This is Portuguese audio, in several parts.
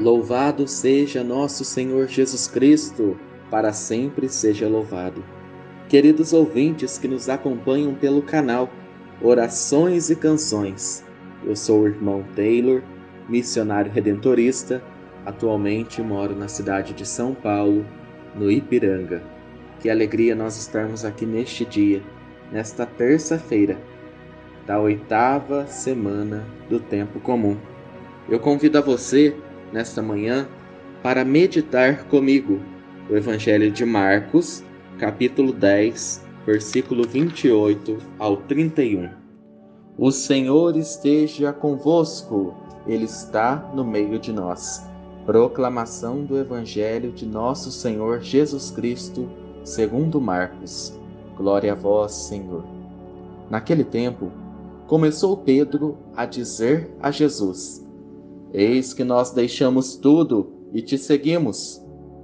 Louvado seja nosso Senhor Jesus Cristo, para sempre seja louvado. Queridos ouvintes que nos acompanham pelo canal Orações e Canções, eu sou o irmão Taylor, missionário redentorista, atualmente moro na cidade de São Paulo, no Ipiranga. Que alegria nós estarmos aqui neste dia, nesta terça-feira, da 8ª semana do tempo comum. Eu convido a você, nesta manhã, para meditar comigo o Evangelho de Marcos, capítulo 10, versículo 28 ao 31. O Senhor esteja convosco, Ele está no meio de nós. Proclamação do Evangelho de nosso Senhor Jesus Cristo, segundo Marcos. Glória a vós, Senhor. Naquele tempo, começou Pedro a dizer a Jesus: Eis que nós deixamos tudo e te seguimos.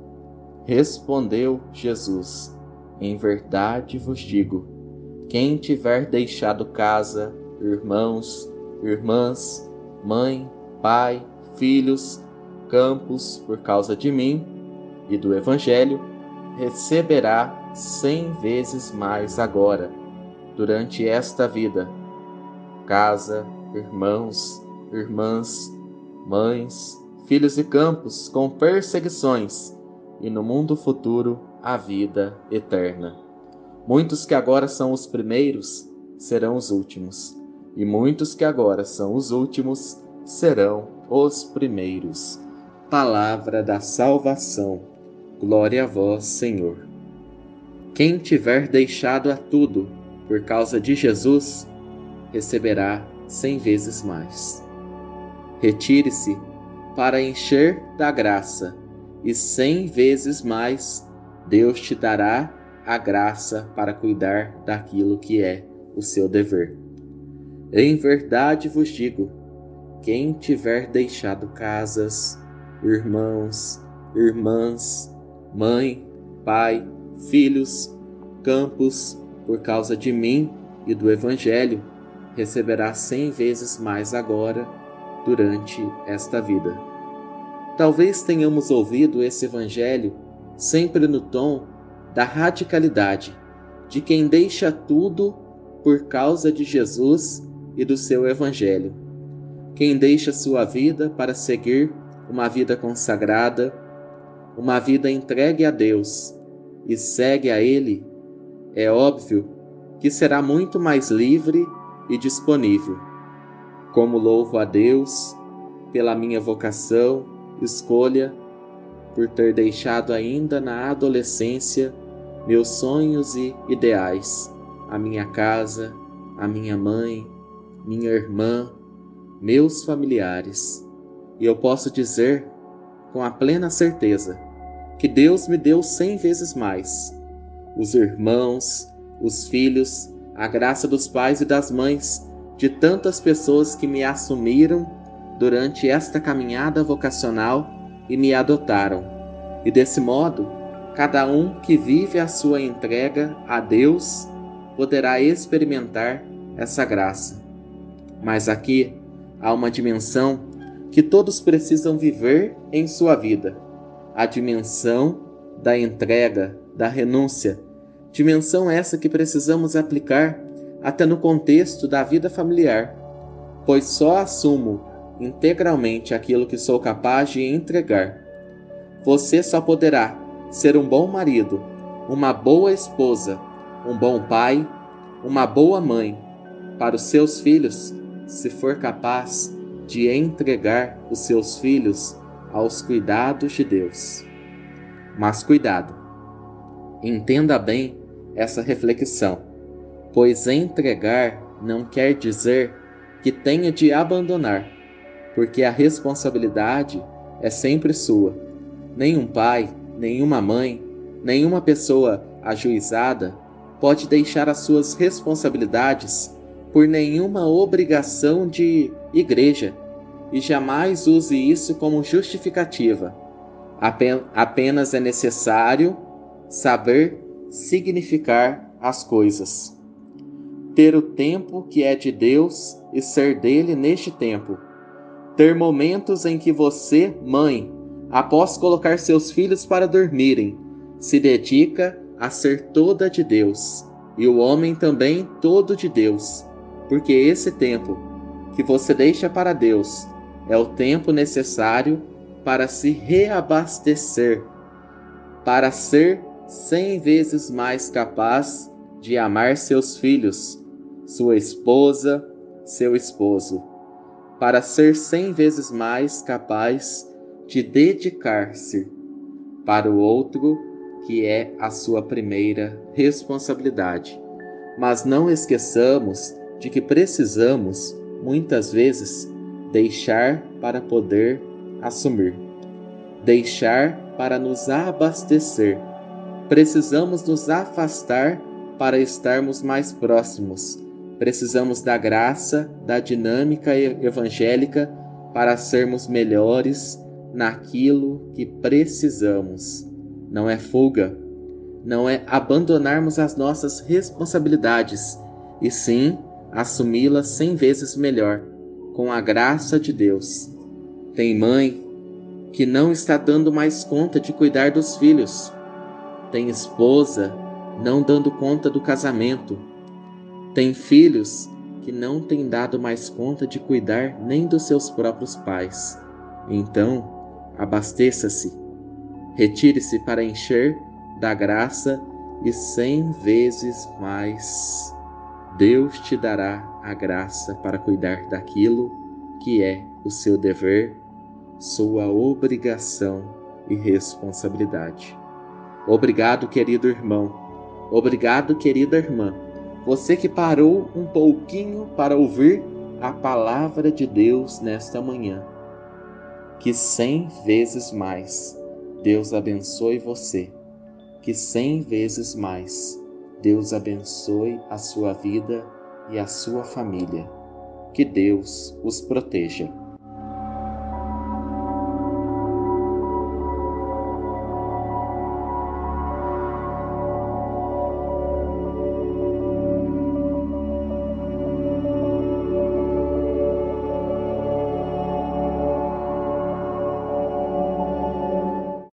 Respondeu Jesus: Em verdade vos digo, quem tiver deixado casa, irmãos, irmãs, mãe, pai, filhos, campos, por causa de mim e do Evangelho, receberá 100 vezes mais agora, durante esta vida, casa, irmãos, irmãs, mães, filhos e campos com perseguições, e no mundo futuro a vida eterna. Muitos que agora são os primeiros serão os últimos, e muitos que agora são os últimos serão os primeiros. Palavra da salvação. Glória a vós, Senhor. Quem tiver deixado a tudo por causa de Jesus, receberá 100 vezes mais. Retire-se para encher da graça, e 100 vezes mais Deus te dará a graça para cuidar daquilo que é o seu dever. Em verdade vos digo, quem tiver deixado casas, irmãos, irmãs, mãe, pai, filhos, campos, por causa de mim e do Evangelho, receberá 100 vezes mais agora, durante esta vida. Talvez tenhamos ouvido esse Evangelho sempre no tom da radicalidade de quem deixa tudo por causa de Jesus e do seu Evangelho. Quem deixa sua vida para seguir uma vida consagrada, uma vida entregue a Deus e segue a Ele, é óbvio que será muito mais livre e disponível. Como louvo a Deus pela minha vocação, escolha, por ter deixado ainda na adolescência meus sonhos e ideais, a minha casa, a minha mãe, minha irmã, meus familiares. E eu posso dizer com a plena certeza que Deus me deu 100 vezes mais. Os irmãos, os filhos, a graça dos pais e das mães, de tantas pessoas que me assumiram durante esta caminhada vocacional e me adotaram. E desse modo, cada um que vive a sua entrega a Deus poderá experimentar essa graça. Mas aqui há uma dimensão que todos precisam viver em sua vida: a dimensão da entrega, da renúncia. Dimensão essa que precisamos aplicar até no contexto da vida familiar, pois só assumo integralmente aquilo que sou capaz de entregar. Você só poderá ser um bom marido, uma boa esposa, um bom pai, uma boa mãe para os seus filhos, se for capaz de entregar os seus filhos aos cuidados de Deus. Mas cuidado, entenda bem essa reflexão, pois entregar não quer dizer que tenha de abandonar, porque a responsabilidade é sempre sua. Nenhum pai, nenhuma mãe, nenhuma pessoa ajuizada pode deixar as suas responsabilidades por nenhuma obrigação de igreja, e jamais use isso como justificativa. Apenas é necessário saber significar as coisas. Ter o tempo que é de Deus e ser dele neste tempo. ter momentos em que você, mãe, após colocar seus filhos para dormirem, se dedica a ser toda de Deus, e o homem também todo de Deus, porque esse tempo que você deixa para Deus é o tempo necessário para se reabastecer, para ser 100 vezes mais capaz de amar seus filhos, sua esposa, seu esposo, para ser 100 vezes mais capaz de dedicar-se para o outro, que é a sua primeira responsabilidade. Mas não esqueçamos de que precisamos, muitas vezes, deixar para poder assumir, deixar para nos abastecer. Precisamos nos afastar para estarmos mais próximos. Precisamos da graça, da dinâmica evangélica para sermos melhores naquilo que precisamos. Não é fuga, não é abandonarmos as nossas responsabilidades, e sim assumi-las 100 vezes melhor, com a graça de Deus. Tem mãe que não está dando mais conta de cuidar dos filhos. Tem esposa não dando conta do casamento. Tem filhos que não têm dado mais conta de cuidar nem dos seus próprios pais. Então, abasteça-se, retire-se para encher da graça e 100 vezes mais Deus te dará a graça para cuidar daquilo que é o seu dever, sua obrigação e responsabilidade. Obrigado, querido irmão. Obrigado, querida irmã. Você que parou um pouquinho para ouvir a palavra de Deus nesta manhã. Que 100 vezes mais Deus abençoe você. Que 100 vezes mais Deus abençoe a sua vida e a sua família. Que Deus os proteja.